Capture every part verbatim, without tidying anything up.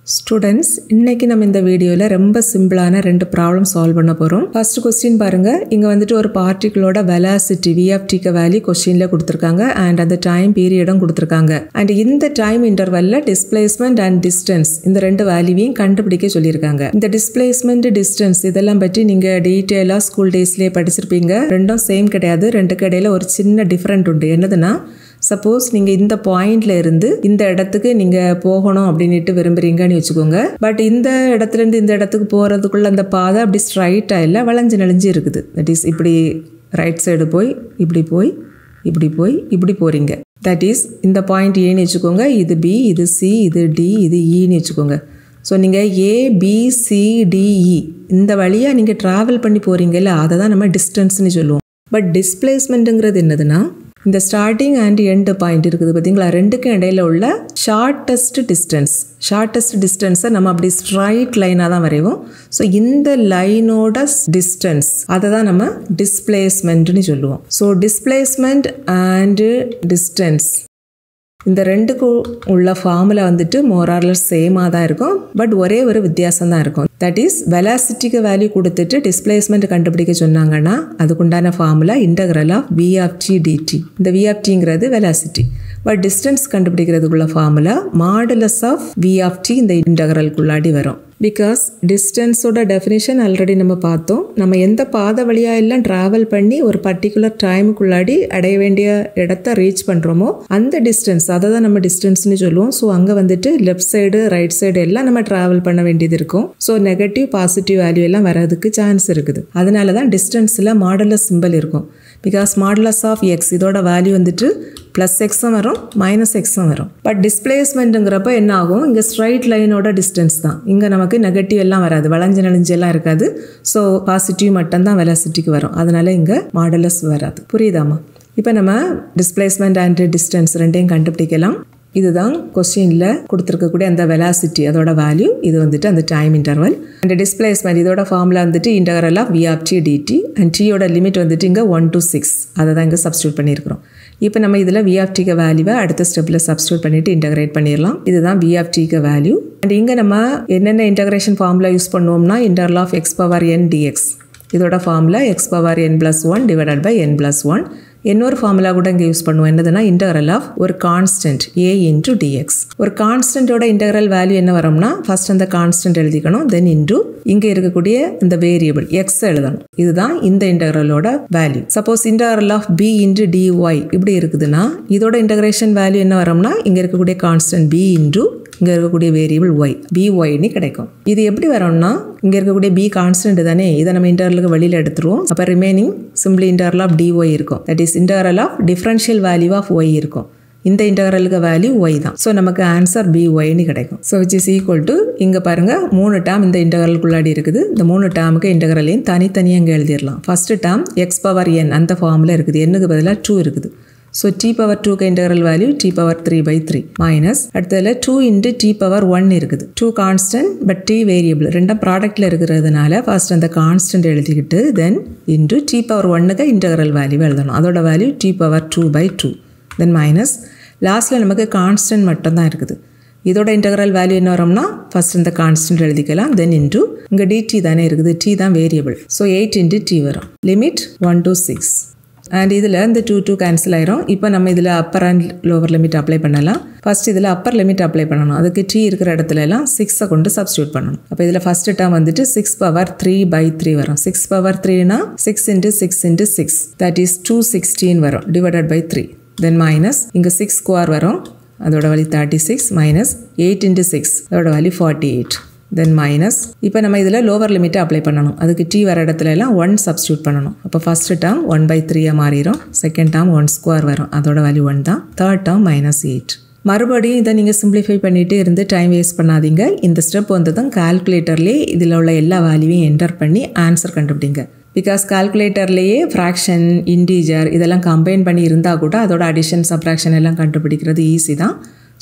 Students, இன்னைக்கு நம்ம இந்த வீடியோல ரொம்ப சிம்பிளான ரெண்டு ப்ராப்ளம் சால்வ் பண்ண போறோம். ஃபர்ஸ்ட் क्वेश्चन பாருங்க. இங்க வந்துட்டு ஒரு பார்ட்டிகிளோட velocity v of t க்கு வேல்யூ क्वेश्चनல கொடுத்திருக்காங்க and அந்த டைம் பீரியடும் கொடுத்திருக்காங்க. and இந்த டைம் இன்டர்வல்ல displacement and distance இந்த ரெண்டு வேல்யூவையும் கண்டுபிடிக்க சொல்லிருக்காங்க. இந்த displacement distance இதெல்லாம் பத்தி நீங்க டீடைலா ஸ்கூல் டேஸ்லயே படிச்சிருப்பீங்க. ரெண்டும் சேம் கிடையாது. ரெண்டுக்கு இடையில ஒரு சின்ன டிஃபரண்ட் உண்டு. என்னதுன்னா சப்போஸ் நீங்க இந்த பாயிண்ட்ல இருந்து இந்த இடத்துக்கு நீங்க போகணும் அப்படினுட்டு விரும்புறீங்கன்னு வெச்சுக்கோங்க. பட் இந்த இடத்துல இருந்து இந்த இடத்துக்கு போறதுக்குள்ள அந்த பாதை அப்படி ஸ்ட்ரைட்டா இல்ல வளைஞ்சு நெளிஞ்சு இருக்குது. தட் இஸ் இப்படி ரைட் சைடு போய் இப்படி போய் இப்படி போய் இப்படி போறீங்க. தட் இஸ் இந்த பாயிண்ட் A ன்னு வெச்சுக்கோங்க. இது B, இது C, இது D, இது E ன்னு வெச்சுக்கோங்க. ஸோ நீங்கள் A, B, C, D, E இந்த வழியா நீங்க டிராவல் பண்ணி போறீங்கல்ல அதை தான் நம்ம டிஸ்டன்ஸ்னு சொல்லுவோம். பட் டிஸ்பிளேஸ்மெண்ட்ங்கிறது என்னதுன்னா இந்த ஸ்டார்டிங் அண்ட் எண்ட் பாயிண்ட் இருக்குது பார்த்தீங்களா, ரெண்டுக்கும் இடையில உள்ள ஷார்ட்டஸ்ட் டிஸ்டன்ஸ் ஷார்ட்டஸ்ட் டிஸ்டன்ஸை நம்ம அப்படி ஸ்ட்ரைட் லைனாக தான் வரைவோம். ஸோ இந்த லைனோட டிஸ்டன்ஸ் அதை தான் நம்ம டிஸ்பிளேஸ்மெண்ட்னு சொல்லுவோம். ஸோ டிஸ்பிளேஸ்மெண்ட் அண்டு டிஸ்டன்ஸ் இந்த ரெண்டுக்கும் உள்ள ஃபார்முலா வந்துட்டு மோர் ஆர் லெஸ் சேமாக தான் இருக்கும். பட் ஒரே ஒரு வித்தியாசம் தான் இருக்கும். தட் இஸ் வெலாசிட்டிக்கு வேல்யூ கொடுத்துட்டு டிஸ்பிளேஸ்மெண்ட் கண்டுபிடிக்க சொன்னாங்கன்னா அதுக்குண்டான formula integral of v of t dt. இந்த v of tங்கிறது வெலாசிட்டி. பட் டிஸ்டன்ஸ் கண்டுபிடிக்கிறதுக்குள்ள formula modulus of v of t இந்த இன்டகிரலுக்குள்ளாடி வரும். பிகாஸ் டிஸ்டன்ஸோட டெஃபினிஷன் ஆல்ரெடி நம்ம பார்த்தோம். நம்ம எந்த பாதை வழியாக எல்லாம் ட்ராவல் பண்ணி ஒரு பர்டிகுலர் டைமுக்குள்ளாடி அடைய வேண்டிய இடத்த ரீச் பண்ணுறோமோ அந்த டிஸ்டன்ஸ் அதை தான் நம்ம டிஸ்டன்ஸ்னு சொல்லுவோம். ஸோ அங்கே வந்துட்டு லெஃப்ட் சைடு ரைட் சைடு எல்லாம் நம்ம ட்ராவல் பண்ண வேண்டியது இருக்கும். ஸோ நெகட்டிவ் பாசிட்டிவ் வேல்யூ எல்லாம் வரதுக்கு சான்ஸ் இருக்குது. அதனால தான் டிஸ்டன்ஸில் மாடுலஸ் சிம்பிள் இருக்கும். பிகாஸ் மாடுலஸ் ஆஃப் எக்ஸ் இதோட வேல்யூ வந்துட்டு ப்ளஸ் எக்ஸும் வரும் மைனஸ் எக்ஸும் வரும். பட் டிஸ்பிளேஸ்மெண்ட்டுங்கிறப்ப என்ன ஆகும், இங்கே ஸ்ட்ரைட் லைனோட டிஸ்டன்ஸ் தான். இங்கே நமக்கு நெகட்டிவ் எல்லாம் வராது, வளைஞ்சு நெளிஞ்சு எல்லாம் இருக்காது. ஸோ பாசிட்டிவ் மட்டும்தான் வெலாசிட்டிக்கு வரும். அதனால இங்கே மாடுலஸ் வராது. புரியுதாமா? இப்போ நம்ம டிஸ்பிளேஸ்மெண்ட் அண்ட் டிஸ்டன்ஸ் ரெண்டையும் கண்டுபிடிக்கலாம். இதுதான் கொஸ்டினில் கொடுத்துருக்கக்கூடிய அந்த வெலாசிட்டி அதோட வேல்யூ. இது வந்துட்டு அந்த டைம் இன்டர்வல். அண்ட் டிஸ்பிளேஸ்மெண்ட் இதோட ஃபார்முலா வந்துட்டு integral of v of t dt. And டீயோட லிமிட் வந்துட்டு இங்கே ஒன் டு சிக்ஸ் அதை தான் இங்கே சப்ஸ்டியூட் பண்ணியிருக்கிறோம். இப்போ நம்ம இதில் v of t க்கு வேல்யூவை அடுத்த ஸ்டெப்பில் சப்ஸ்டியூட் பண்ணிவிட்டு இன்டகிரேட் பண்ணிடலாம். இதுதான் v of t க்கு வேல்யூ. அண்ட் இங்கே நம்ம என்னென்ன இன்டகிரேஷன் ஃபார்முலா யூஸ் பண்ணுவோம்னா interval of x power n dx. இதோட formula x power n plus one divided by n plus one. இன்னொரு ஃபார்முலா கூட இங்கே யூஸ் பண்ணுவோம். என்னதுன்னா இன்டகரல் ஆஃப் ஒரு கான்ஸ்டன்ட் a இன்டூ டிஎக்ஸ். ஒரு கான்ஸ்டன்ட்டோட இன்டகரல் வேல்யூ என்ன வரும்னா ஃபர்ஸ்ட் அந்த கான்ஸ்டன்ட் எழுதிக்கணும். தென் இன்டூ இங்கே இருக்கக்கூடிய இந்த வேரியபிள் எக்ஸ் எழுதணும். இதுதான் இந்த இன்டகரலோட value. Suppose integral of b into dy இப்படி இருக்குதுன்னா இதோட இன்டகிரேஷன் வேல்யூ என்ன வரும்னா இங்கே இருக்கக்கூடிய கான்ஸ்டன்ட் b இன்டூ இங்கே இருக்கக்கூடிய வேரியபிள் y byன்னு கிடைக்கும். இது எப்படி வரும்னா இங்கே இருக்கக்கூடிய b கான்ஸ்டன்ட் தானே, இதை நம்ம இன்டர்வலுக்கு வெளியில் எடுத்துருவோம். அப்போ remaining simply interval of dy இருக்கும். That is interval of differential value of y இருக்கும். இந்த இன்டகரலுக்கு வேல்யூ y தான். ஸோ நமக்கு ஆன்சர் byன்னு கிடைக்கும். So which is equal to இங்கே பாருங்கள் மூணு டேர்ம் இந்த இன்டகரலுக்குள்ளாடி இருக்குது. இந்த மூணு டேர்முக்கு இன்டகரலையும் தனித்தனியாக இங்கே எழுதிடலாம். First term x power n அந்த ஃபார்மில் இருக்குது. என்னுக்கு பதிலாக டூ இருக்குது. So t power two க்கு integral value t power three by three minus அடுத்ததுல two into t power one இருக்குது. two constant but t variable ரெண்டும் ப்ராடக்ட்ல இருக்கிறதுனால first அந்த constant எழுதிக்கிட்டு then into t power one க்கு integral value எழுதணும். அதோட value t power two by two then minus லாஸ்ட்ல நமக்கு constant மட்டும் தான் இருக்குது. இதோட integral value என்ன வரும்னா first இந்த constant எழுதிக்கலாம் then into இங்க dt தானே இருக்குது, t தான் variable. So eight into t வரும். limit one to six. And இதில் இந்த டூ டூ கேன்சல் ஆயிரும். இப்போ நம்ம இதில் upper and lower limit apply பண்ணலாம். ஃபர்ஸ்ட் இதில் அப்பர் லிமிட் அப்ளை பண்ணணும். அதுக்கு டி இருக்கிற இடத்துல எல்லாம் சிக்ஸை கொண்டு சப்ஸ்டியூட் பண்ணணும். அப்போ இதில் ஃபர்ஸ்ட் டேர்ம் வந்துட்டு six power three by three வரும். சிக்ஸ் பவர் த்ரீனா six into six into six that is two sixteen வரும் divided by three. Then minus இங்கே சிக்ஸ் ஸ்கொயர் வரும், அதோட value thirty six minus eight into six அதோட value forty eight. Then minus இப்போ நம்ம இதில் லோவர் லிமிட்டை அப்ளை பண்ணணும். அதுக்கு டி வர இடத்துல எல்லாம் ஒன் சப்ஸ்டியூட் பண்ணணும். அப்போ ஃபர்ஸ்ட் டேர்ம் ஒன் பை த்ரீயாக மாறிடும். செகண்ட் டேர்ம் ஒன் ஸ்கொயர் வரும், அதோட வேல்யூ ஒன் தான். Third term minus eight. மறுபடியும் இதை நீங்கள் சிம்பிளிஃபை பண்ணிட்டு இருந்து டைம் வேஸ்ட் பண்ணாதீங்க. இந்த ஸ்டெப் வந்ததும் கால்குலேட்டர்லேயே இதில் உள்ள எல்லா வேல்யூவையும் என்டர் பண்ணி ஆன்சர் கண்டுபிடிங்க. பிகாஸ் கால்குலேட்டர்லேயே ஃப்ராக்ஷன் இன்டீஜர் இதெல்லாம் கம்பைன் பண்ணி இருந்தால் கூட அதோட அடிஷன் சப்ராக்ஷன் எல்லாம் கண்டுபிடிக்கிறது ஈஸி தான்.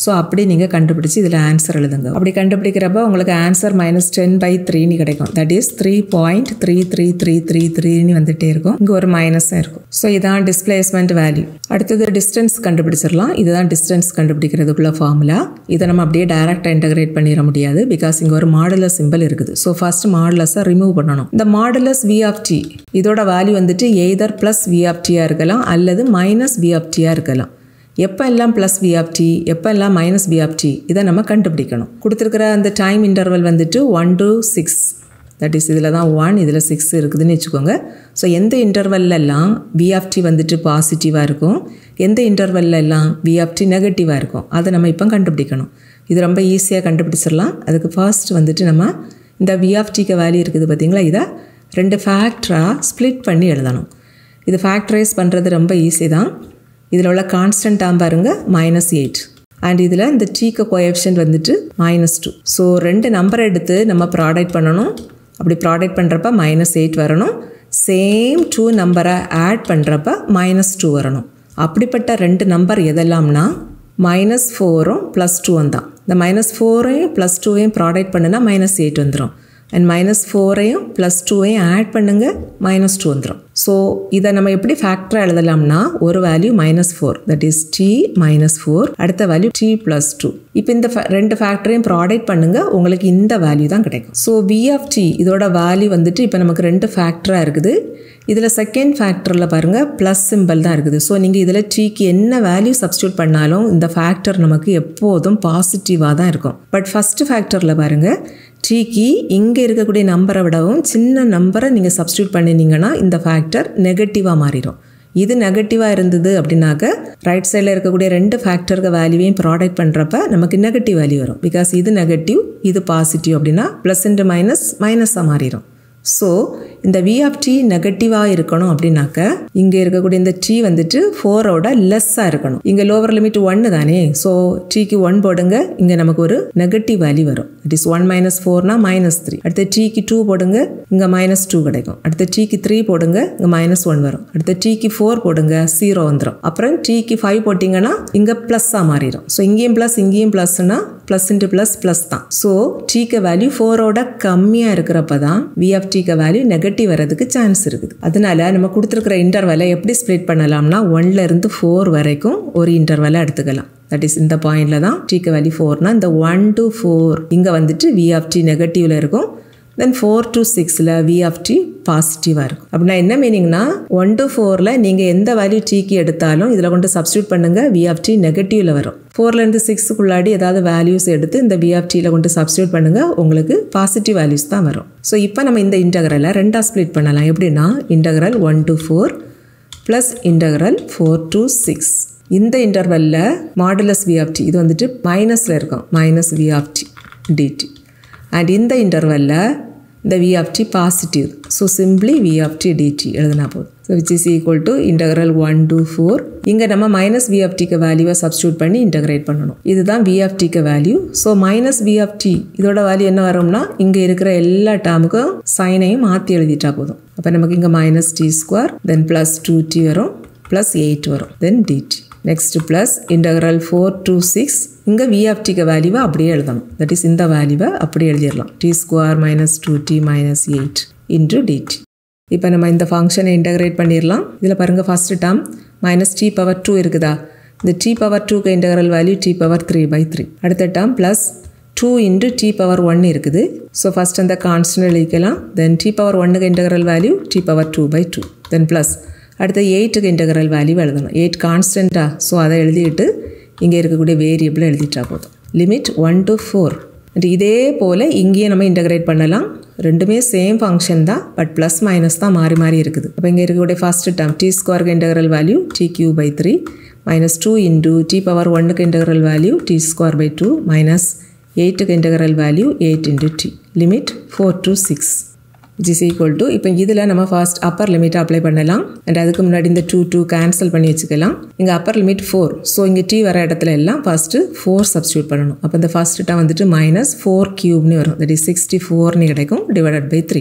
ஸோ அப்படி நீங்கள் கண்டுபிடிச்சி இதில் ஆன்சர் எழுதுங்க. அப்படி கண்டுபிடிக்கிறப்ப உங்களுக்கு ஆன்சர் மைனஸ் டென் பை த்ரீன்னு கிடைக்கும். That is three point three three three three த்ரீன்னு வந்துகிட்டே இருக்கும். இங்கே ஒரு மைனஸாக இருக்கும். ஸோ இதான் டிஸ்பிளேஸ்மெண்ட் வேல்யூ. அடுத்தது டிஸ்டன்ஸ் கண்டுபிடிச்சிடலாம். இதுதான் டிஸ்டன்ஸ் கண்டுபிடிக்கிறதுக்குள்ள ஃபார்முலா. இதை நம்ம அப்படியே டைரக்டாக இன்டகிரேட் பண்ணிட முடியாது. பிகாஸ் இங்கே ஒரு மாடுலஸ் சிம்பிள் இருக்குது. ஸோ ஃபர்ஸ்ட் மாடுலஸை ரிமூவ் பண்ணணும். இந்த மாடுலஸ் வி ஆஃப் டி இதோட வேல்யூ வந்துட்டு எய்தர் ப்ளஸ் வி ஆஃப் டியாக இருக்கலாம் அல்லது மைனஸ் வி ஆஃப் டியாக இருக்கலாம். எப்போ எல்லாம் ப்ளஸ் வி ஆஃப் டி எப்போ எல்லாம் மைனஸ் வி ஆஃப் டி இதை நம்ம கண்டுபிடிக்கணும். கொடுத்துருக்கிற அந்த டைம் இன்டர்வல் வந்துட்டு one to six. That is இதில் தான் ஒன் இதில் சிக்ஸ் இருக்குதுன்னு வச்சுக்கோங்க. ஸோ எந்த இன்டர்வல்லாம் வி ஆஃப் டி வந்துட்டு பாசிட்டிவாக இருக்கும், எந்த இன்டர்வல்லாம் வி ஆஃப் டி நெகட்டிவாக இருக்கும், அதை நம்ம இப்போ கண்டுபிடிக்கணும். இது ரொம்ப ஈஸியாக கண்டுபிடிச்சிடலாம். அதுக்கு ஃபர்ஸ்ட் வந்துட்டு நம்ம இந்த வி ஆஃப் டிக்கு வேல்யூ இருக்குது பார்த்தீங்களா, இதை ரெண்டு ஃபேக்டராக ஸ்ப்ளிட் பண்ணி எழுதணும். இது ஃபேக்டரைஸ் பண்ணுறது ரொம்ப ஈஸி தான். இதில் உள்ள கான்ஸ்டன்ட் டேர்ம் பாருங்கள் மைனஸ் எயிட் அண்ட் இதில் இந்த டீக்கு கோஎஃபிஷியன்ட் வந்துட்டு மைனஸ் டூ. ஸோ ரெண்டு நம்பரை எடுத்து நம்ம ப்ராடக்ட் பண்ணணும். அப்படி ப்ராடக்ட் பண்ணுறப்ப மைனஸ் எயிட் வரணும். சேம் டூ நம்பரை ஆட் பண்ணுறப்ப மைனஸ் டூ வரணும். அப்படிப்பட்ட ரெண்டு நம்பர் எதெல்லாம்னா மைனஸ் ஃபோரும் ப்ளஸ் டூவும் தான். இந்த மைனஸ் ஃபோரையும் ப்ளஸ் டூவையும் ப்ராடக்ட் பண்ணுனா மைனஸ் எயிட் வந்துடும். அண்ட் மைனஸ் ஃபோரையும் ப்ளஸ் டூவையும் ஆட் பண்ணுங்கள், மைனஸ் டூ வந்துடும். ஸோ இதை நம்ம எப்படி ஃபேக்டராக எழுதலாம்னா ஒரு value minus four that is t minus four, அடுத்த வேல்யூ டி ப்ளஸ் டூ. இப்போ இந்த ரெண்டு ஃபேக்டரையும் ப்ராடக்ட் பண்ணுங்கள், உங்களுக்கு இந்த வேல்யூ தான் கிடைக்கும். ஸோ வி ஆஃப் டி இதோட வேல்யூ வந்துட்டு இப்போ நமக்கு ரெண்டு ஃபேக்டராக இருக்குது. இதில் செகண்ட் ஃபேக்டரில் பாருங்கள் ப்ளஸ் சிம்பிள் தான் இருக்குது. ஸோ நீங்கள் இதில் டீக்கு என்ன வேல்யூ சப்ஸ்டியூட் பண்ணாலும் இந்த ஃபேக்டர் நமக்கு எப்போதும் பாசிட்டிவாக தான் இருக்கும். பட் ஃபஸ்ட்டு ஃபேக்டரில் பாருங்கள் டீக்கு இங்கே இருக்கக்கூடிய நம்பரை விடவும் சின்ன நம்பரை நீங்கள் சப்ஸ்டியூட் பண்ணினீங்கன்னா இந்த ஃபேக்டர் நெகட்டிவாக மாறிடும். இது நெகட்டிவாக இருந்தது அப்படின்னாக்க ரைட் சைடில் இருக்கக்கூடிய ரெண்டு ஃபேக்டருக்கு வேல்யூவையும் ப்ராடக்ட் பண்ணுறப்ப நமக்கு நெகட்டிவ் வேல்யூ வரும். பிகாஸ் இது நெகட்டிவ் இது பாசிட்டிவ் அப்படின்னா ப்ளஸ் இன்ட்டு மைனஸ் மைனஸாக மாறிடும். ஸோ இந்த வி ஆஃப் டி நெகட்டிவாக இருக்கணும் அப்படின்னாக்க இங்கே இருக்கக்கூடிய இந்த டி வந்துட்டு ஃபோரோட லெஸ்ஸாக இருக்கணும். இங்கே லோவர் லிமிட் ஒன்று தானே. ஸோ டீக்கு ஒன் போடுங்க, இங்கே நமக்கு ஒரு நெகட்டிவ் வேல்யூ வரும். இட் இஸ் ஒன் மைனஸ் ஃபோர்னா மைனஸ் த்ரீ. அடுத்த டீக்கு டூ போடுங்க, இங்கே மைனஸ் டூ கிடைக்கும். அடுத்த டீக்கு த்ரீ போடுங்க, இங்கே மைனஸ் ஒன் வரும். அடுத்த டீக்கு ஃபோர் போடுங்க, ஜீரோ வந்துடும். அப்புறம் டீக்கு ஃபைவ் போட்டிங்கன்னா இங்கே ப்ளஸ்ஸாக மாறிடும். ஸோ இங்கேயும் ப்ளஸ் இங்கேயும் ப்ளஸ்னா ப்ளஸ் இன்ட்டு ப்ளஸ் ப்ளஸ் தான். ஸோ டீக்கு வேல்யூ ஃபோரோட கம்மியாக இருக்கிறப்ப தான் வி ஆஃப் டீக்கு வேல்யூ நெகட்டிவ் வரதுக்கு சான்ஸ் இருக்குது. அதனால நம்ம கொடுத்துருக்கிற இன்டர்வலை எப்படி ஸ்ப்ளிட் பண்ணலாம்னா ஒன்ல இருந்து ஃபோர் வரைக்கும் ஒரு இன்டர்வலை எடுத்துக்கலாம். தட் இஸ் இந்த பாயிண்ட்ல தான் டீக்கு வேல்யூ ஃபோர்னா இந்த ஒன் டு ஃபோர் இங்கே வந்துட்டு வி ஆஃப் டி நெகட்டிவ்ல இருக்கும். தென் ஃபோர் டு சிக்ஸில் வி ஆஃப் டி பாசிட்டிவாக இருக்கும். அப்படின்னா என்ன மீனிங்னா ஒன் டு ஃபோரில் நீங்கள் எந்த வேல்யூ டீக்கு எடுத்தாலும் இதில் கொண்டு சப்ஸ்டியூட் பண்ணுங்கள், வி ஆஃப் டி நெகட்டிவில் வரும். ஃபோர்லேருந்து சிக்ஸுக்குள்ளாடி ஏதாவது வேல்யூஸ் எடுத்து இந்த வி ஆஃப் டியில் கொண்டு சப்ஸ்டியூட் பண்ணுங்கள், உங்களுக்கு பாசிட்டிவ் வேல்யூஸ் தான் வரும். ஸோ இப்போ நம்ம இந்த இன்டகரலை ரெண்டாக ஸ்ப்ளிட் பண்ணலாம். எப்படின்னா integral one to four plus integral four to six. இந்த இன்டர்வலில் மாடுலஸ் வி ஆஃப் டி இது வந்துட்டு மைனஸில் இருக்கும், minus v of t dt. And இந்த இன்டர்வலில் இந்த v of t positive. So simply v of t dt எழுதினா போதும். So which is equal to integral one to four. இங்கே நம்ம மைனஸ் வி ஆஃப் டிக்கு வேல்யூவை சப்ஸ்டியூட் பண்ணி இன்டகிரேட் பண்ணணும். இதுதான் வி ஆஃப் டிக்கு value. So minus v of t இதோட வேல்யூ என்ன வரும்னா இங்கே இருக்கிற எல்லா டேர்முக்கும் சைனையும் மாற்றி எழுதிட்டா போதும். அப்போ நமக்கு இங்கே minus t square then plus two t வரும் ப்ளஸ் எயிட் வரும் then dt. Next plus integral four to six. இங்கே வி ஆஃப் டிக்கு வேல்யூவை அப்படியே எழுதணும். தட் இஸ் இந்த வேல்யூவை அப்படியே எழுதிடலாம். T square minus two t minus eight into dt. இப்போ நம்ம இந்த ஃபங்க்ஷனை இன்டகிரேட் பண்ணிடலாம். இதில் பாருங்கள் first term minus t power two இருக்குதா, இந்த டி பவர் டூக்கு integral value t power three by three. அடுத்த term plus two into t power one இருக்குது. ஸோ ஃபஸ்ட் அந்த கான்ஸ்டன்ட் எழுதிக்கலாம். தென் டி பவர் ஒன்னுக்கு integral value t power two by two. Then plus அடுத்த எயிட்டுக்கு integral value எழுதணும். Eight கான்ஸ்டன்ட்டா, so அதை எழுதிட்டு இங்கே இருக்கக்கூடிய வேரியபிளை எழுதிட்டா போதும். Limit one to four. இதே போல் இங்கேயே நம்ம இன்டகிரேட் பண்ணலாம். ரெண்டுமே சேம் ஃபங்க்ஷன் தான், பட் ப்ளஸ் மைனஸ் தான் மாறி மாறி இருக்குது. அப்போ இங்கே இருக்கக்கூடிய ஃபர்ஸ்ட் டேர்ம் டி ஸ்கொயருக்கு integral value t cube by three minus two into t power ஒன்னுக்கு integral value t square by two minus எயிட்டுக்கு integral value eight into t. Limit four to six which is equal to இப்போ இதில் நம்ம first Appar லிமிட்டை apply பண்ணலாம். And அதுக்கு முன்னாடி இந்த டூ டூ கேன்சல் பண்ணி வச்சுக்கலாம். இங்கே அப்பர் லிமிட் ஃபோர். ஸோ இங்கே டி வர இடத்துல எல்லாம் ஃபஸ்ட்டு ஃபோர் சப்ஸ்டியூட் பண்ணணும். அப்போ இந்த ஃபர்ஸ்ட்டு வந்துட்டு மைனஸ் ஃபோர் கியூப்னு வரும். தட் இஸ் சிக்ஸ்டி ஃபோர்னு கிடைக்கும் divided by three.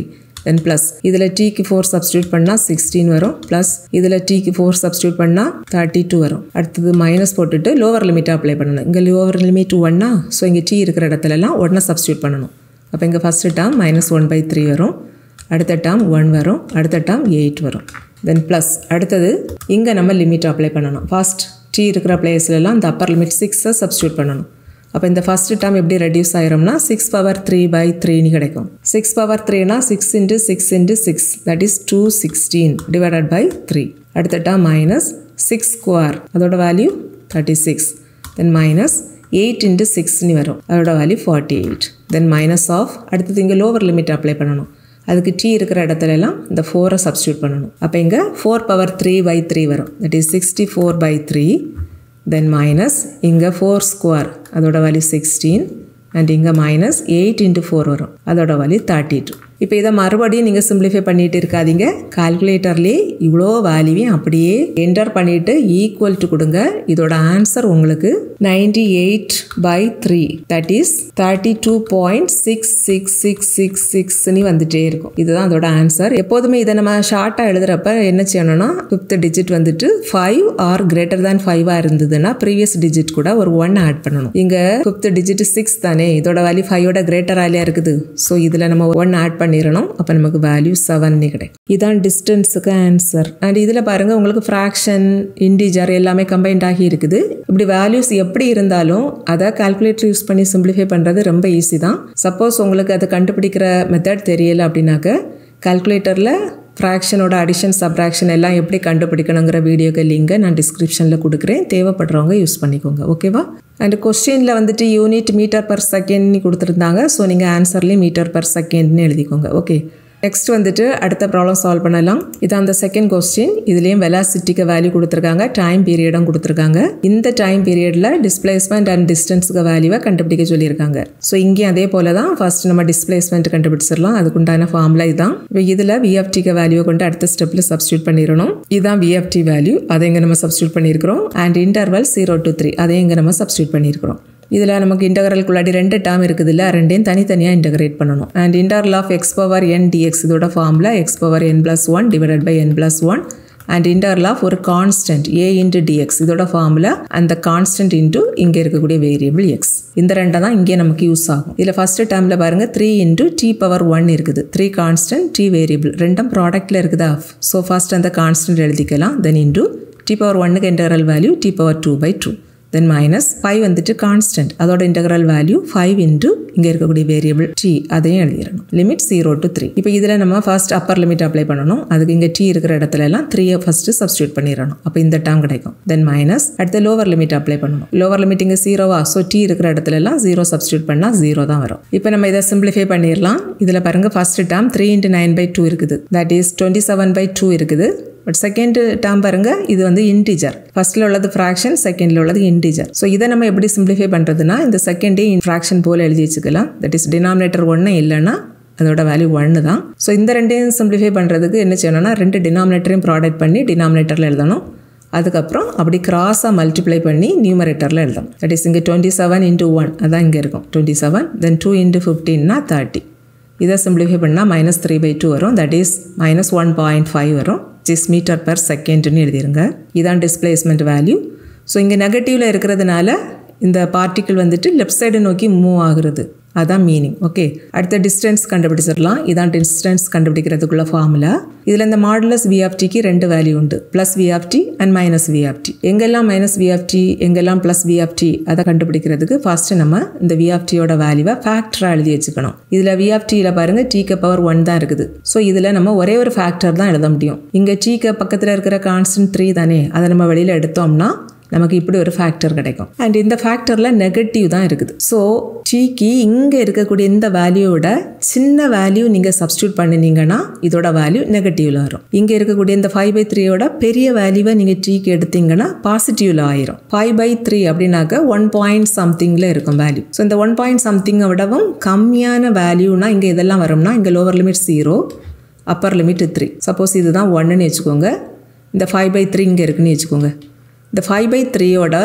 then plus இதில் tக்கு four substitute பண்ணா sixteen வரும் plus இதில் tக்கு four substitute பண்ணா thirty-two வரும். அடுத்தது மைனஸ் போட்டுட்டு லோவர் லிமிட் அப்ளை பண்ணணும். இங்கே லோவர் லிமிட் ஒன்னா, ஸோ இங்கே t இருக்கிற இடத்துலலாம் ஒன்றை சப்ஸ்டியூட் பண்ணணும். அப்போ இங்கே first term minus one by three வரும், அடுத்த டேர்ம் ஒன் வரும், அடுத்த டேர்ம் எயிட் வரும். தென் ப்ளஸ் அடுத்தது இங்கே நம்ம லிமிட் அப்ளை பண்ணணும். ஃபர்ஸ்ட் t இருக்கிற பிளேஸ்லலாம் இந்த அப்பர் லிமிட் சிக்ஸை சப்ஸ்டியூட் பண்ணணும். அப்போ இந்த ஃபஸ்ட்டு டேர்ம் எப்படி ரெடியூஸ் ஆயிரும்னா சிக்ஸ் பவர் த்ரீ பை த்ரீன்னு கிடைக்கும். சிக்ஸ் பவர் த்ரீனா six into six into six that is two sixteen divided by three. அடுத்த டேர்ம் மைனஸ் சிக்ஸ் ஸ்கொயர் அதோட value thirty six. Then minus eight into சிக்ஸ்னு வரும், அதோட value forty eight. Then minus of அடுத்தது இங்கே lower limit apply பண்ணணும். அதுக்கு t இருக்கிற இடத்துலலாம் இந்த ஃபோரை சப்ஸ்டியூட் பண்ணணும். அப்போ இங்கே four power three by three வரும், that is sixty four by three. Then minus இங்கே ஃபோர் ஸ்கொயர் அதோட வேல்யூ சிக்ஸ்டீன் அண்ட் இங்கே மைனஸ் எயிட் இன்ட்டு ஃபோர் வரும், அதோட வேல்யூ தேர்ட்டி டூ. இப்போ இதை மறுபடியும் நீங்கள் சிம்பிளிஃபை பண்ணிட்டு இருக்காதீங்க. கால்குலேட்டர்லேயே இவ்வளோ வேல்யூவையும் அப்படியே என்டர் பண்ணிட்டு ஈக்குவல் டு கொடுங்க. இதோட ஆன்சர் உங்களுக்கு ninety eight by three that is thirty two point six six six six சிக்ஸ்ன்னு வந்துட்டே இருக்கும். இதுதான் அதோட ஆன்சர். எப்போதுமே இதை நம்ம ஷார்ட்டாக எழுதுறப்ப என்ன செய்யணும்னா ஃபிஃப்த் டிஜிட் வந்துட்டு ஃபைவ் ஆர் கிரேட்டர் தேன் ஃபைவாக இருந்ததுன்னா ப்ரீவியஸ் டிஜிட் கூட ஒரு ஒன் ஆட் பண்ணணும். இங்கே ஃபிஃப்த் டிஜிட் சிக்ஸ் தானே, இதோட வேல்யூ ஃபைவோட கிரேட்டர் வேல்யூ இருக்குது. ஸோ இதில் நம்ம ஒன் ஆட் பண்ணி பண்ணிடணும். அப்போ நமக்கு வேல்யூ செவன் கிடைக்கும். இதான் டிஸ்டன்ஸுக்கு ஆன்சர். அண்ட் இதில் பாருங்கள் உங்களுக்கு ஃப்ராக்ஷன் இன்டிஜர் எல்லாமே கம்பைன்ட் ஆகி இருக்குது. இப்படி வேல்யூஸ் எப்படி இருந்தாலும் அதை கால்குலேட்டர் யூஸ் பண்ணி சிம்பிளிஃபை பண்ணுறது ரொம்ப ஈஸி தான். சப்போஸ் உங்களுக்கு அதை கண்டுபிடிக்கிற மெத்தட் தெரியலை அப்படின்னாக்க கால்குலேட்டரில் ஃப்ராக்ஷனோட அடிஷன் சப்ராக்ஷன் எல்லாம் எப்படி கண்டுபிடிக்கணுங்கிற வீடியோக்கு லிங்கை நான் டிஸ்கிரிப்ஷனில் கொடுக்குறேன், தேவைப்படுறவங்க யூஸ் பண்ணிக்கோங்க. ஓகேவா? அண்ட் கொஸ்டினில் வந்துட்டு யூனிட் மீட்டர் பர் செகண்ட்னு கொடுத்துருந்தாங்க. ஸோ நீங்கள் ஆன்சர்லேயும் மீட்டர் பர் செகண்ட்னு எழுதிக்கோங்க. ஓகே, நெக்ஸ்ட் வந்துட்டு அடுத்த ப்ராப்ளம் சால்வ் பண்ணலாம். இது அந்த செகண்ட் கொஸ்டின். இதுலேயும் வெலாசிட்டிக்கு வேல்யூ கொடுத்துருக்காங்க, டைம் பீரியடும் கொடுத்துருக்காங்க. இந்த டைம் பீரியடில் டிஸ்பிளேஸ்மெண்ட் அண்ட் டிஸ்டன்ஸுக்கு வேல்யூவை கண்டுபிடிக்க சொல்லியிருக்காங்க. ஸோ இங்கேயும் அதே போல தான் ஃபர்ஸ்ட் நம்ம டிஸ்பிளேஸ்மெண்ட் கண்டுபிடிச்சிடலாம். அதுக்குண்டான ஃபார்முலா இதுதான். இதில் விஎஃப்டிக்கு வேல்யூவை கொண்டு அடுத்த ஸ்டெப்பில் சப்ஸ்டியூட் பண்ணிடணும். இதுதான் விஎஃப்டி வேல்யூ, அதை இங்கே நம்ம சப்ஸ்டியூட் பண்ணியிருக்கிறோம். And interval zero to three அதையும் இங்கே நம்ம சப்ஸ்டியூட் பண்ணியிருக்கிறோம். இதில் நமக்கு இன்டகரலுக்குள்ளாடி ரெண்டு டேர்ம் இருக்குது இல்லை, ரெண்டையும் தனித்தனியாக இன்டகிரேட் பண்ணணும். And interval of x power n dx இதோட formula x power n plus one divided by n plus one. And interval of ஒரு கான்ஸ்டன்ட் ஏ இன்ட்டு டிஎக்ஸ் இதோட ஃபார்முலா அந்த கான்ஸ்டன்ட் இன்ட்டு இங்கே இருக்கக்கூடிய வேரியபிள் எக்ஸ். இந்த ரெண்டை தான் இங்கே நமக்கு யூஸ் ஆகும். இதில் ஃபர்ஸ்ட் டேர்மில் பாருங்கள் three into t power one இருக்குது. த்ரீ கான்ஸ்டன்ட் டி வேரியபிள் ரெண்டும் ப்ராடக்டில் இருக்குதா. ஸோ ஃபர்ஸ்ட் அந்த கான்ஸ்டன்ட் எழுதிக்கலாம். தென் இன்ட்டு டி பவர் ஒன்னுக்கு integral value t power two by two. Then minus five வந்துட்டு கான்ஸ்டன்ட் அதோட இன்டெக்ரல் வேல்யூ ஃபைவ் இன்ட்டு இங்கே இருக்கக்கூடிய வேரியபிள் டி அதையும் எழுதிடணும். Limit zero to three. இப்போ இதில் நம்ம ஃபர்ஸ்ட் அப்பர் லிமிட் அப்ளை பண்ணணும். அதுக்கு இங்கே டி இருக்கிற இடத்துல எல்லாம் த்ரீயை ஃபர்ஸ்ட் சப்ஸ்டியூட் பண்ணிடணும். அப்போ இந்த டேர்ம் கிடைக்கும். தென் மைனஸ் அடுத்த லோவர் லிமிட் அப்ளை பண்ணணும். லோவர் லிமிட் இங்கே ஜீரோவா, ஸோ டி இருக்கிற இடத்துல எல்லாம் ஜீரோ சப்ஸ்டியூட் பண்ணால் ஜீரோ தான் வரும். இப்போ நம்ம இதை சிம்பிளிஃபை பண்ணிடலாம். இதில் பாருங்க first term three into nine by two இருக்குது, that is twenty seven by two இருக்குது. பட் செகண்ட் டேர்ம் பாருங்க இது வந்து இன்டிஜர். ஃபர்ஸ்ட்ல உள்ளது ஃப்ராக்ஷன், செகண்ட்ல உள்ளது இன்டிஜர். ஸோ இதை நம்ம எப்படி சிம்பிளிஃபை பண்ணுறதுனா இந்த செகண்டே ஃப்ராக்ஷன் போல் எழுதி வச்சுக்கலாம். தட் இஸ் டினாமினேட்டர் ஒன்று இல்லைன்னா அதோட வேல்யூ ஒன்று தான். ஸோ இந்த ரெண்டையும் சிம்பிளிஃபை பண்ணுறதுக்கு என்ன செய்யணும்னா ரெண்டு டினாமினேட்டரையும் ப்ராடக்ட் பண்ணி டினாமினேட்டரில் எழுதணும். அதுக்கப்புறம் அப்படி கிராஸாக மல்டிப்ளை பண்ணி நியூமரேட்டரில் எழுதணும். தட் இஸ் இங்கே டுவெண்ட்டி செவன் இன்ட்டு ஒன் அதான் இங்கே இருக்கும் twenty seven. Then two into ஃபிஃப்டீன்னா தேர்ட்டி. இதை சிம்பிளிஃபை பண்ணால் மைனஸ் த்ரீ பை டூ வரும். That is minus one point five வரும். ஜிஸ் மீட்டர் பர் செகண்ட்னு எழுதிருங்க. இதான் டிஸ்பிளேஸ்மெண்ட் வேல்யூ. ஸோ இங்கே நெகட்டிவில் இருக்கிறதுனால இந்த பார்ட்டிக்கிள் வந்துட்டு லெஃப்ட் சைடு நோக்கி மூவ் ஆகுறது, அதான் மீனிங். ஓகே, அடுத்த டிஸ்டன்ஸ் கண்டுபிடிச்சிடலாம். இதான் டிஸ்டன்ஸ் கண்டுபிடிக்கிறதுக்குள்ள ஃபார்முலா. இதில் இந்த மாடுலஸ் வி ஆஃப் டிக்கு ரெண்டு வேல்யூ உண்டு, plus v of t and minus v of t. எங்கெல்லாம் மைனஸ் வி ஆஃப் டி எங்கெல்லாம் ப்ளஸ் வி ஆஃப் டி அதை கண்டுபிடிக்கிறதுக்கு ஃபர்ஸ்ட் நம்ம இந்த வி ஆஃப் டியோட வேல்யூவை ஃபேக்டராக எழுதி வச்சுக்கணும். இதில் வி ஆஃப் டியில் பாருங்கள் டீக்கு பவர் ஒன் தான் இருக்குது. ஸோ இதில் நம்ம ஒரே ஒரு ஃபேக்டர் தான் எழுத முடியும். இங்கே டீக்கு பக்கத்தில் இருக்கிற கான்ஸ்டன்ட் த்ரீ தானே, அதை நம்ம வெளியில் எடுத்தோம்னா நமக்கு இப்படி ஒரு ஃபேக்டர் கிடைக்கும். அண்ட் இந்த ஃபேக்டரில் நெகட்டிவ் தான் இருக்குது. ஸோ டீக்கு இங்கே இருக்கக்கூடிய இந்த வேல்யூவோட சின்ன வேல்யூ நீங்கள் சப்ஸ்டியூட் பண்ணினீங்கன்னா இதோட வேல்யூ நெகட்டிவ்ல வரும். இங்கே இருக்கக்கூடிய இந்த ஃபைவ் பை த்ரீயோட பெரிய வேல்யூவை நீங்கள் டீக்கு எடுத்தீங்கன்னா பாசிட்டிவ்ல ஆயிரும். ஃபைவ் பை த்ரீ அப்படின்னாக்க ஒன் பாயிண்ட் சம்திங்கில் இருக்கும் வேல்யூ. ஸோ இந்த ஒன் பாயிண்ட் சம்திங்கை விடவும் கம்மியான வேல்யூனா இங்கே இதெல்லாம் வரும்னா இங்கே lower limit zero, upper limit three. Suppose இதுதான் ஒன்றுன்னு வச்சுக்கோங்க, இந்த ஃபைவ் பை த்ரீ இங்கே இருக்குன்னு வச்சுக்கோங்க. இந்த ஃபைவ் பை த்ரீயோட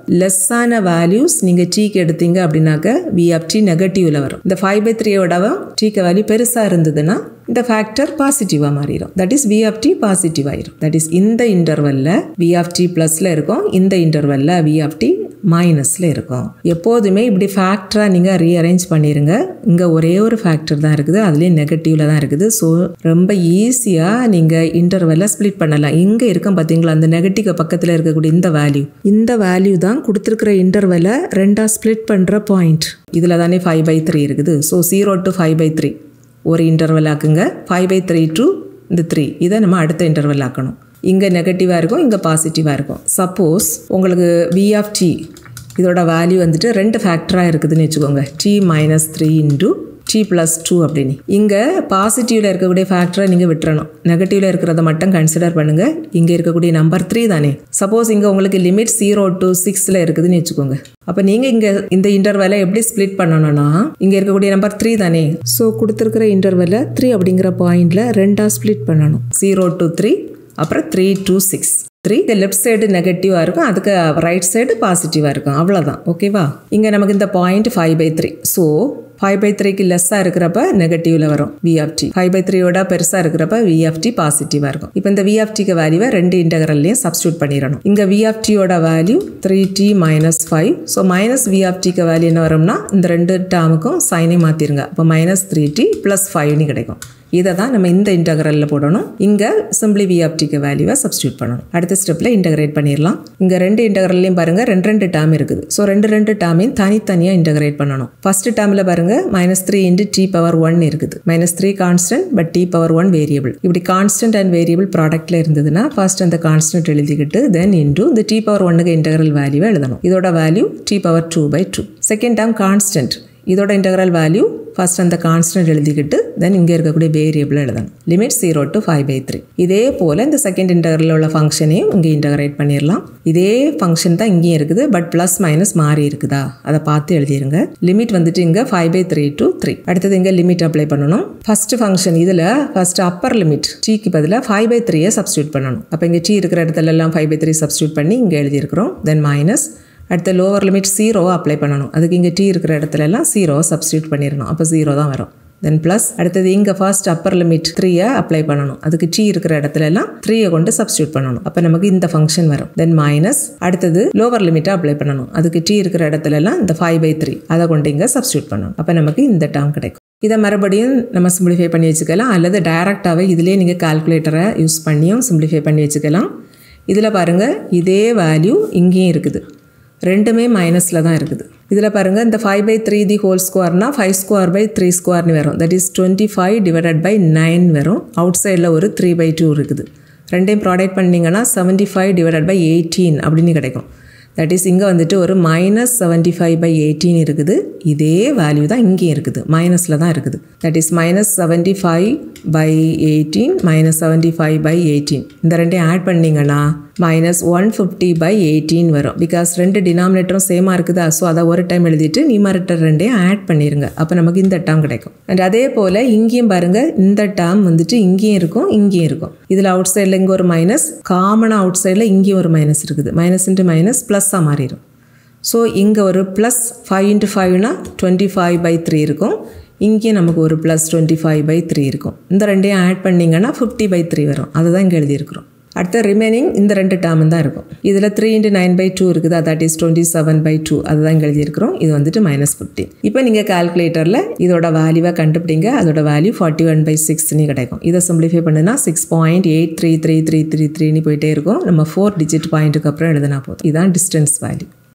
லெஸ்ஸான வேல்யூஸ் நீங்கள் டீக்கு எடுத்தீங்க அப்படின்னாக்க வி ஆஃப் டி நெகட்டிவ்ல வரும். இந்த ஃபைவ் பை த்ரீயோட டீக்கு வேல்யூ பெருசாக இருந்ததுன்னா இந்த ஃபேக்டர் பாசிட்டிவாக மாறிடும். That is v of t positive ஆயிரும். தட் இஸ் இந்த இன்டர்வல்ல வி ஆஃப் டி ப்ளஸில் இருக்கும், இந்த இன்டர்வல்ல வி ஆஃப் டி மைனஸில் இருக்கும். எப்போதுமே இப்படி ஃபேக்டராக நீங்கள் ரீஅரேஞ்ச் பண்ணிடுங்க. இங்கே ஒரே ஒரு ஃபேக்டர் தான் இருக்குது, அதுலேயும் நெகட்டிவில் தான் இருக்குது. ஸோ ரொம்ப ஈஸியாக நீங்கள் இன்டர்வல்ல ஸ்ப்ளிட் பண்ணலாம். இங்கே இருக்கும் பார்த்தீங்களா அந்த நெகட்டிவ் பக்கத்தில் இருக்கக்கூடிய இந்த வேல்யூ, இந்த வேல்யூ தான் கொடுத்துருக்கிற இன்டர்வல்ல ரெண்டாக ஸ்ப்ளிட் பண்ணுற பாயிண்ட். இதில் தானே ஃபைவ் பை த்ரீ இருக்குது. So zero to five by three ஒரு இன்டர்வல் ஆக்குங்க. ஃபைவ் பை த்ரீ டு இந்த த்ரீ இதை நம்ம அடுத்த இன்டர்வல் ஆக்கணும். இங்கே நெகட்டிவாக இருக்கும், இங்கே பாசிட்டிவாக இருக்கும். சப்போஸ் உங்களுக்கு வி ஆஃப் டி இதோட வேல்யூ வந்துட்டு ரெண்டு ஃபேக்டராக இருக்குதுன்னு வச்சுக்கோங்க. T minus three into t plus two அப்படின்னு. இங்கே பாசிட்டிவில் இருக்கக்கூடிய ஃபேக்டரை நீங்கள் விட்டுறணும், நெகட்டிவில் இருக்கிறத மட்டும் கன்சிடர் பண்ணுங்கள். இங்கே இருக்கக்கூடிய நம்பர் த்ரீ தானே. சப்போஸ் இங்கே உங்களுக்கு லிமிட் ஜீரோ டு சிக்ஸில் இருக்குதுன்னு வச்சுக்கோங்க. அப்போ நீங்கள் இங்கே இந்த இன்டர்வலை எப்படி ஸ்ப்ளிட் பண்ணணும்னா இங்கே இருக்கக்கூடிய நம்பர் த்ரீ தானே. ஸோ கொடுத்துருக்கிற இன்டர்வலை த்ரீ அப்படிங்கிற பாயிண்டில் ரெண்டாக ஸ்ப்ளிட் பண்ணணும். ஜீரோ டு த்ரீ அப்புறம் three to six. Three left side நெகட்டிவாக இருக்கும், அதுக்கு ரைட் சைடு பாசிட்டிவாக இருக்கும். அவ்வளோதான். ஓகேவா? இங்கே நமக்கு இந்த point five by three. So five by த்ரீக்கு லெஸ்ஸாக இருக்கிறப்ப நெகட்டிவ்ல வரும் v of t. Five by த்ரீயோட பெருசாக இருக்கிறப்ப வி ஆஃப் டி பாசிட்டிவாக இருக்கும். இப்போ இந்த வி ஆஃப் டிக்கு வேல்யூவை ரெண்டு இன்டகரல்லையும் சப்ஸ்டியூட் பண்ணிடணும். இங்கே வி ஆஃப் டியோட value three t minus five. So minus v of டிக்கு வேல்யூ என்ன வரும்னா இந்த ரெண்டு டேமுக்கும் சைனே மாற்றிருங்க. அப்போ மைனஸ் த்ரீ டி ப்ளஸ் ஃபைவ்னு கிடைக்கும். இதை தான் நம்ம இந்த இன்டகரலில் போடணும். இங்கே சிம்பிளி வி ஆஃப் டிக்கு வேல்யூவை சப்ஸ்டியூட் பண்ணணும். அடுத்த ஸ்டெப்பில் இன்டகிரேட் பண்ணிடலாம். இங்கே ரெண்டு இன்டகரல்லையும் பாருங்கள் ரெண்டு ரெண்டு டேம் இருக்குது. ஸோ ரெண்டு ரெண்டு டேமையும் தனித்தனியாக இன்டகிரேட் பண்ணணும். ஃபர்ஸ்ட் டேமில் பாருங்கள் minus three into t power one இருக்குது. Minus three constant but t power one variable. இப்படி கான்ஸ்டன்ட் அண்ட் வேரியபிள் ப்ராடக்ட்ல இருந்ததுன்னா ஃபர்ஸ்ட் அந்த கான்ஸ்டன்ட் எழுதிக்கிட்டு தென் இன்டூ இந்த டி பவர் ஒன்னுக்கு இன்டகரல் வேல்யூவை எழுதணும். இதோட value t power two by two. Second term constant, இதோட இன்டகரல் வேல்யூ ஃபர்ஸ்ட் அந்த கான்ஸ்டன்ட் எழுதிக்கிட்டு தென் இங்கே இருக்கக்கூடிய வேரியபிள் எழுதணும். Limit zero to five by three. இதே போல் இந்த செகண்ட் இன்டகரலில் உள்ள ஃபங்க்ஷனையும் இங்கே இன்டகிரேட் பண்ணிடலாம். இதே ஃபங்க்ஷன் தான் இங்கேயும் இருக்குது, பட் ப்ளஸ் மைனஸ் மாறி இருக்குதா அதை பார்த்து எழுதிருங்க. லிமிட் வந்துட்டு இங்கே five by three to three. அடுத்தது இங்கே லிமிட் அப்ளை பண்ணணும். ஃபர்ஸ்ட் ஃபங்க்ஷன் இதில் ஃபர்ஸ்ட் அப்பர் லிமிட் டீக்கு பதிலாக ஃபைவ் பை த்ரீயை சப்ஸ்டியூட் பண்ணணும். அப்போ இங்கே டி இருக்கிற இடத்துல எல்லாம் ஃபைவ் பை த்ரீ சப்ஸ்டியூட் பண்ணி இங்கே எழுதியிருக்கிறோம். தென் மைனஸ் அடுத்த லோவர் லிமிட் ஜீரோவை அப்ளை பண்ணணும். அதுக்கு இங்கே டி இருக்கிற இடத்துல எல்லாம் ஜீரோவை சப்ஸ்டியூட் பண்ணிடணும். அப்போ ஜீரோ தான் வரும். தென் ப்ளஸ் அடுத்தது இங்கே ஃபர்ஸ்ட் அப்பர் லிமிட் த்ரீயை அப்ளை பண்ணணும். அதுக்கு டி இருக்கிற இடத்துல எல்லாம் த்ரீயை கொண்டு சப்ஸ்டியூட் பண்ணணும். அப்போ நமக்கு இந்த ஃபங்க்ஷன் வரும். தென் மைனஸ் அடுத்தது லோவர் லிமிட்டை அப்ளை பண்ணணும். அதுக்கு டி இருக்கிற இடத்துல எல்லாம் இந்த ஃபைவ் பை த்ரீ அதை கொண்டு இங்கே சப்ஸ்டியூட் பண்ணணும். அப்போ நமக்கு இந்த டேர்ம் கிடைக்கும். இதை மறுபடியும் நம்ம சிம்பிளிஃபை பண்ணி வச்சுக்கலாம், அல்லது டைரெக்டாகவே இதிலே நீங்கள் கால்குலேட்டரை யூஸ் பண்ணியும் சிம்பிளிஃபை பண்ணி வச்சுக்கலாம். இதில் பாருங்கள் இதே வேல்யூ இங்கேயும் இருக்குது, ரெண்டுமே மைனஸில் தான் இருக்குது. இதில் பாருங்கள் இந்த five by three the whole ஸ்கொயர்னா ஃபைவ் ஸ்கொயர் பை த்ரீ ஸ்கொயர்னு வரும். That is twenty five divided by nine வரும். அவுட் சைடில் ஒரு த்ரீ பை டூ இருக்குது. ரெண்டையும் ப்ராடக்ட் பண்ணிங்கன்னா seventy five divided by eighteen அப்படின்னு கிடைக்கும். தட் இஸ் இங்கே வந்துட்டு ஒரு minus seventy five by eighteen இருக்குது. இதே வேல்யூ தான் இங்கேயும் இருக்குது, மைனஸில் தான் இருக்குது. That is minus seventy five by eighteen minus seventy five by eighteen. இந்த ரெண்டையும் ஆட் பண்ணிங்கன்னா minus one fifty by eighteen வரும். பிகாஸ் ரெண்டு டினாமினேட்டரும் சேமாக இருக்குதா, ஸோ அதை ஒரு டைம் எழுதிட்டு நியூமரேட்டர் ரெண்டையும் ஆட் பண்ணிடுங்க. அப்போ நமக்கு இந்த டேர்ம் கிடைக்கும். அண்ட் அதே போல் இங்கேயும் பாருங்கள் இந்த டேர்ம் வந்துட்டு இங்கேயும் இருக்கும் இங்கேயும் இருக்கும். இதில் அவுட் சைடில் இங்கே ஒரு மைனஸ், காமனாக அவுட் சைடில் இங்கேயும் ஒரு மைனஸ் இருக்குது. மைனஸ் இன்ட்டு மைனஸ் ப்ளஸ்ஸாக மாறிடும். ஸோ இங்கே ஒரு ப்ளஸ் ஃபைவ் இன்ட்டு ஃபைவ்னா டுவெண்ட்டி ஃபைவ் பை த்ரீ இருக்கும். இங்கேயும் நமக்கு ஒரு plus twenty five by three இருக்கும். இந்த ரெண்டையும் ஆட் பண்ணிங்கன்னா ஃபிஃப்டி பை த்ரீ வரும். அதை தான் இங்கே எழுதியிருக்கிறோம். அடுத்த ரிமைனிங் இந்த ரெண்டு டேர்ம் தான் இருக்கும். இதில் three into nine by two இருக்குது, that is twenty seven by two. அதுதான் இங்கே எழுதியிருக்கிறோம். இது வந்துட்டு மைனஸ் ஃபிஃப்டீன். இப்போ நீங்கள் கால்குலேட்டரில் இதோட வேல்யூவை கண்டுபிடிங்க. அதோட வேல்யூ ஃபார்ட்டி ஒன் பை சிக்ஸ்னு கிடைக்கும். இதை சிம்பிளிஃபை பண்ணுன்னா six point eight three three three three த்ரீன்னு போயிட்டே இருக்கும். நம்ம ஃபோர் டிஜிட் பாயிண்ட்டுக்கு அப்புறம் எழுதினா போதும். இதுதான் டிஸ்டன்ஸ் வேல்யூ.